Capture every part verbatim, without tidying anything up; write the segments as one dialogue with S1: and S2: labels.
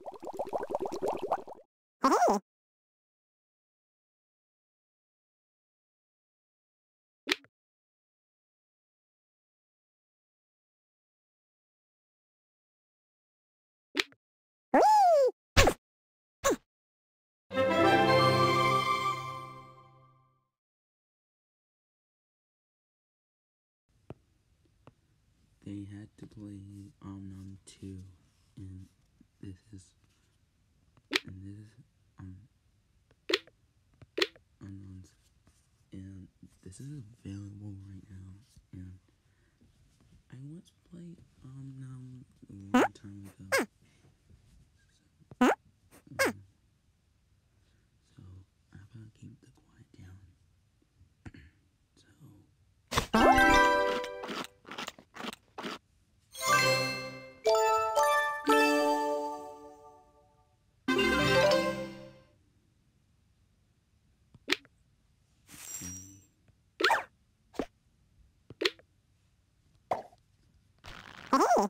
S1: Oh.
S2: They had to play um um two, and this is and this is um unknowns, and this is available right now. And I once played um um a long time ago. So, um, so I'm gonna keep the quiet down. So.
S1: Oh.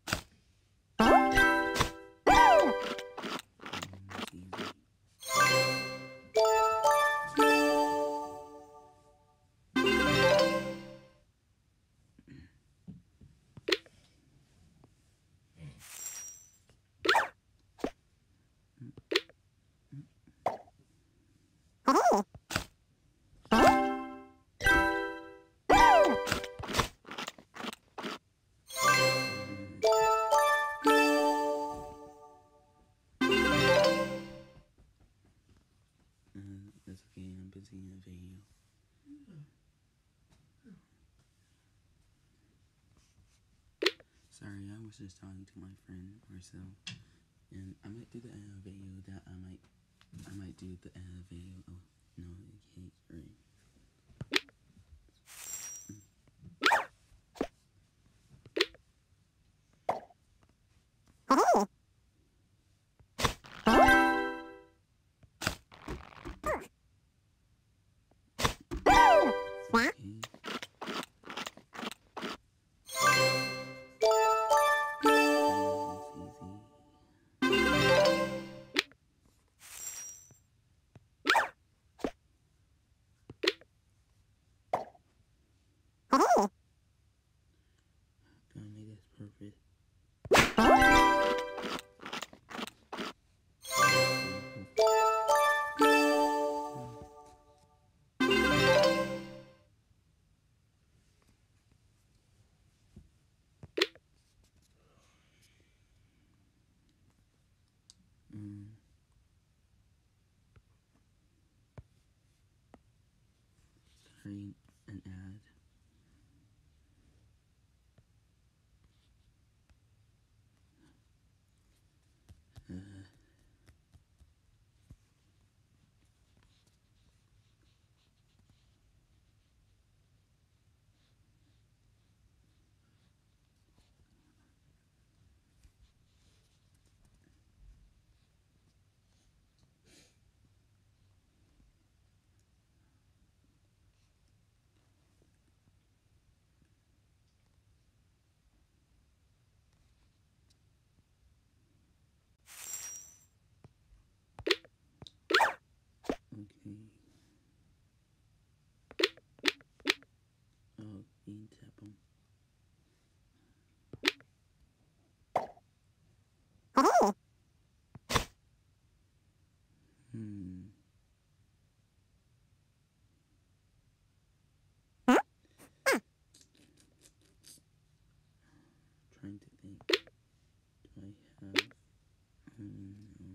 S1: Oh.
S2: Uh, that's okay, I'm busy in a video. Sorry, I was just talking to my friend Marcel, and I might do the uh, video that I might, I might do the uh, video. Oh no, okay, great.
S1: Oh. What? Oh.
S2: Gonna make this perfect. Mm. Create an ad. Uh, okay. Oh, you tap them.
S1: Oh.
S2: Hmm. Trying to think. Do I have? Um, no.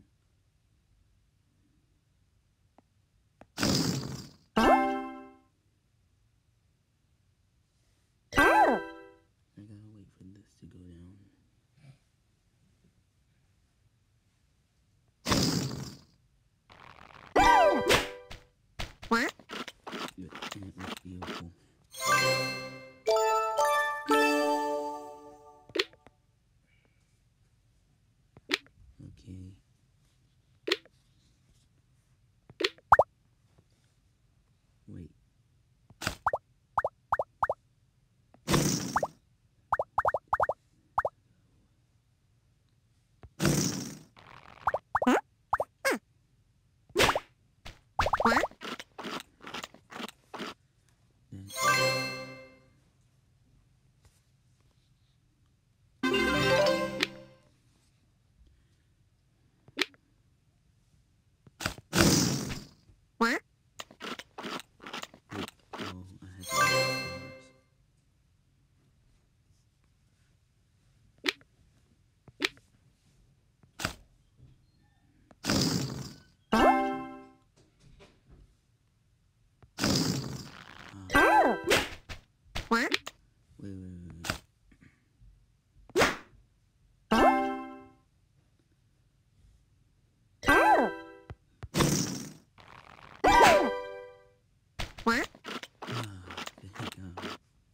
S1: Oh.
S2: I gotta wait for this to go down.
S1: What?
S2: Good. And it was beautiful.
S1: What?
S2: Wait, wait, wait, wait.
S1: Oh. Oh. What?
S2: Ah, there you go. Wait.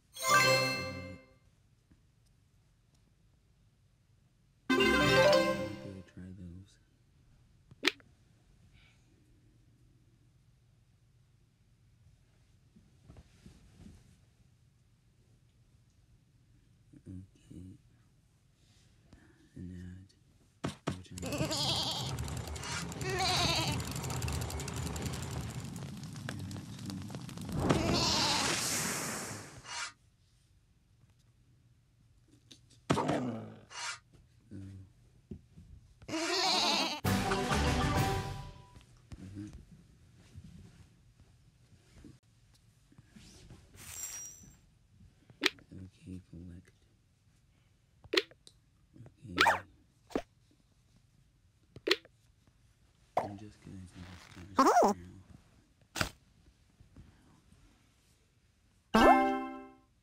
S2: Let me go try those. Okay. And add. Which Okay, collect. Okay. I'm just gonna do this first
S1: Oh.
S2: now.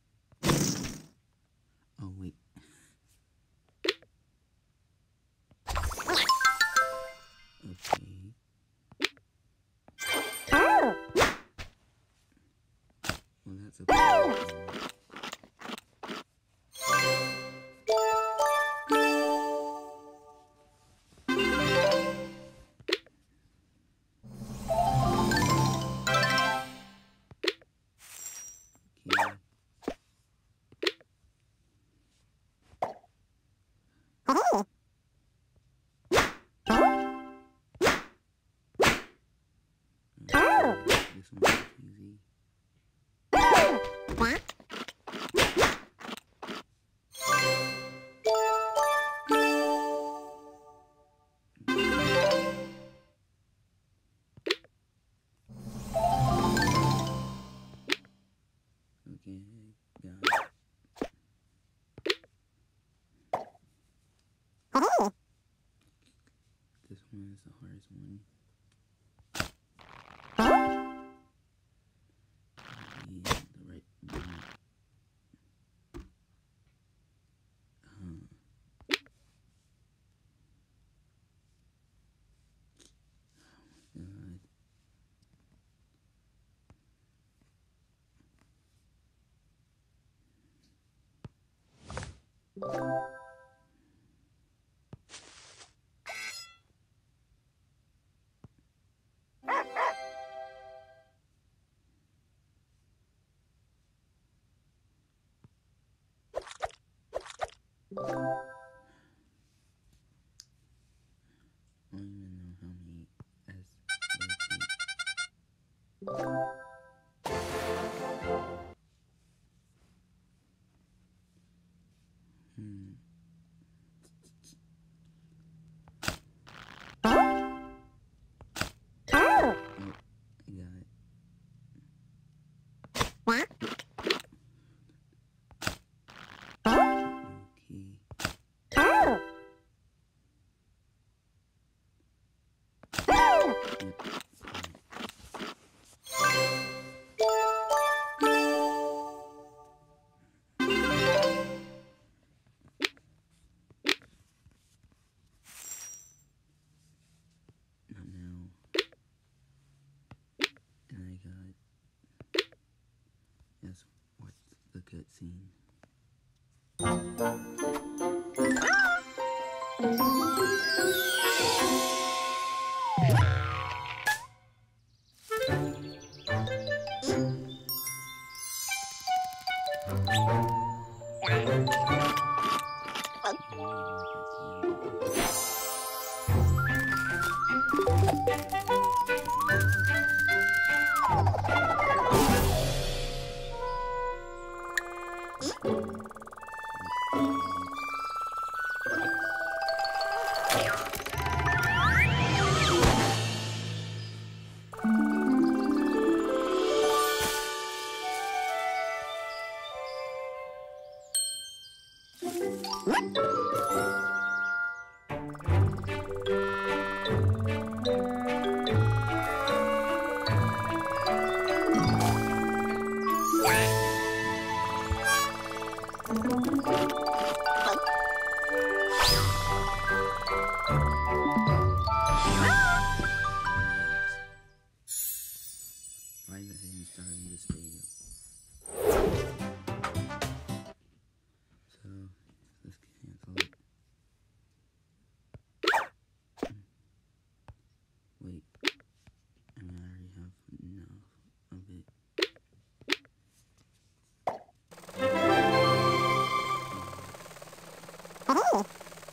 S2: Oh, wait. Okay.
S1: Oh.
S2: Well, that's a problem.
S1: Oh. Oh.
S2: This one's easy.
S1: What?
S2: Okay, got it.
S1: Oh.
S2: This one is the hardest one. Yeah, the right one. Uh, God. I don't even know how many S Hmm.
S1: Oh.
S2: Oh, I got it.
S1: What?
S2: Okay.
S1: Oh. Oh.
S2: Yep. Not now. And I got. Yes, what's the cutscene? starting this video. So let's cancel it. Wait, I mean I already have enough of it.
S1: Oh.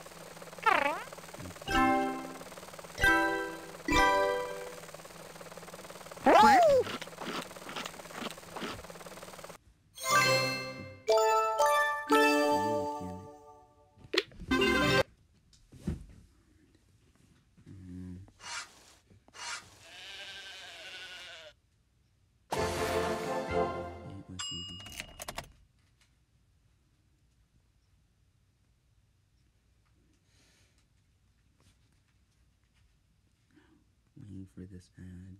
S2: Waiting for this ad.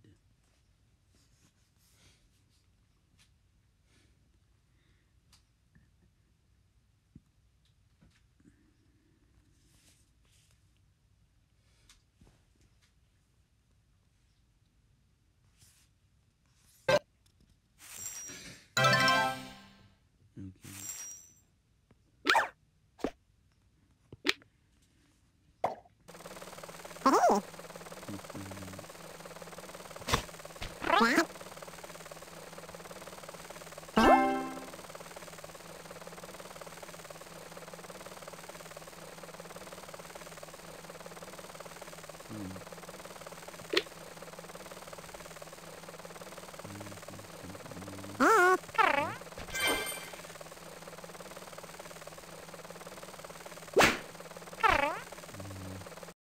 S1: Oh.
S2: Okay.
S1: Wow.